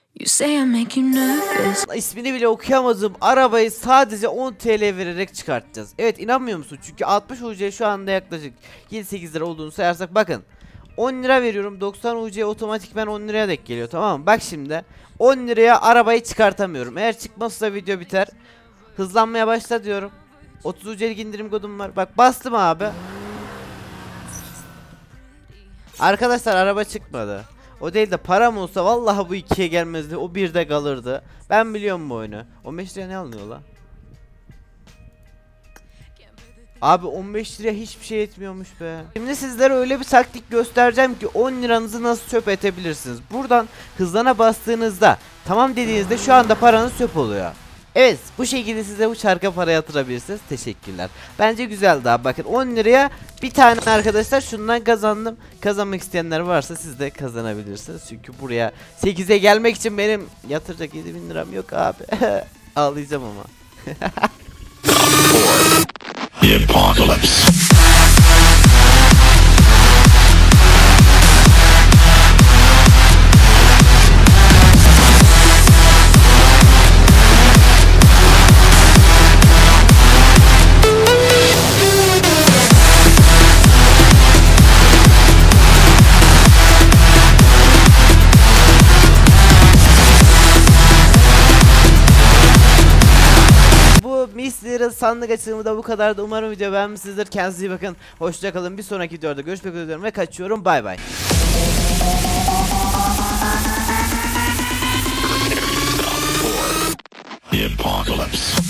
You say I make you nervous. İsmini bile okuyamadığım arabayı sadece 10 TL vererek çıkartacağız. Evet, inanmıyor musun? Çünkü 60 UC şu anda yaklaşık 7-8 lira olduğunu sayarsak bakın. 10 lira veriyorum, 90 UC otomatikman 10 liraya denk geliyor, tamam mı? Bak şimdi 10 liraya arabayı çıkartamıyorum. Eğer çıkmazsa video biter. Hızlanmaya başla diyorum. 30 UC'lik indirim kodum var. Bak bastım abi. Arkadaşlar araba çıkmadı. O değil de param olsa vallahi bu 2'ye gelmezdi. O 1'de kalırdı. Ben biliyorum bu oyunu. 15 liraya ne alınıyor la? Abi 15 liraya hiçbir şey etmiyormuş be. Şimdi sizlere öyle bir taktik göstereceğim ki 10 liranızı nasıl çöp edebilirsiniz. Buradan hızlana bastığınızda, tamam dediğinizde şu anda paranız çöp oluyor. Evet, bu şekilde size bu çarka para yatırabilirsiniz. Teşekkürler. Bence güzeldi abi. Bakın 10 liraya bir tane arkadaşlar şundan kazandım. Kazanmak isteyenler varsa siz de kazanabilirsiniz. Çünkü buraya 8'e gelmek için benim yatıracak 7.000 liram yok abi. Ağlayacağım ama. The apocalypse. Misler'ın sandık açılımı da bu kadardı. Umarım video beğenmişsinizdir. Kendinize iyi bakın. Hoşça kalın. Bir sonraki videoda görüşmek üzere ve kaçıyorum. Bay bay. The apocalypse.